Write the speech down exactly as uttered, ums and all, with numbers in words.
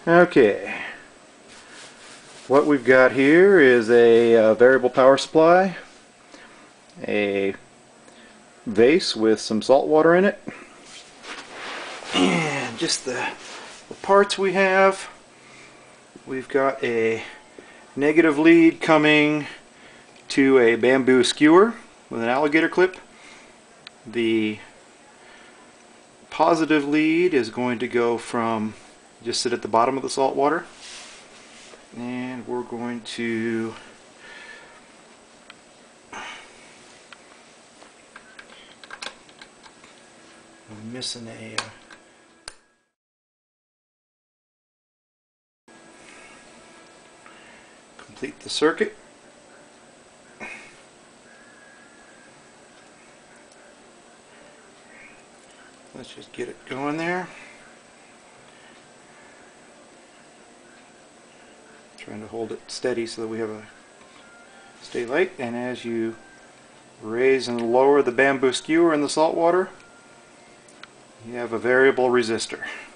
Okay, what we've got here is a uh, variable power supply, a vase with some salt water in it, and just the, the parts we have. We've got a negative lead coming to a bamboo skewer with an alligator clip. The positive lead is going to go from just sit at the bottom of the salt water, and we're going to I'm missing a uh, complete the circuit. Let's just get it going there. Trying to hold it steady so that we have a stay light, and as you raise and lower the bamboo skewer in the salt water, you have a variable resistor.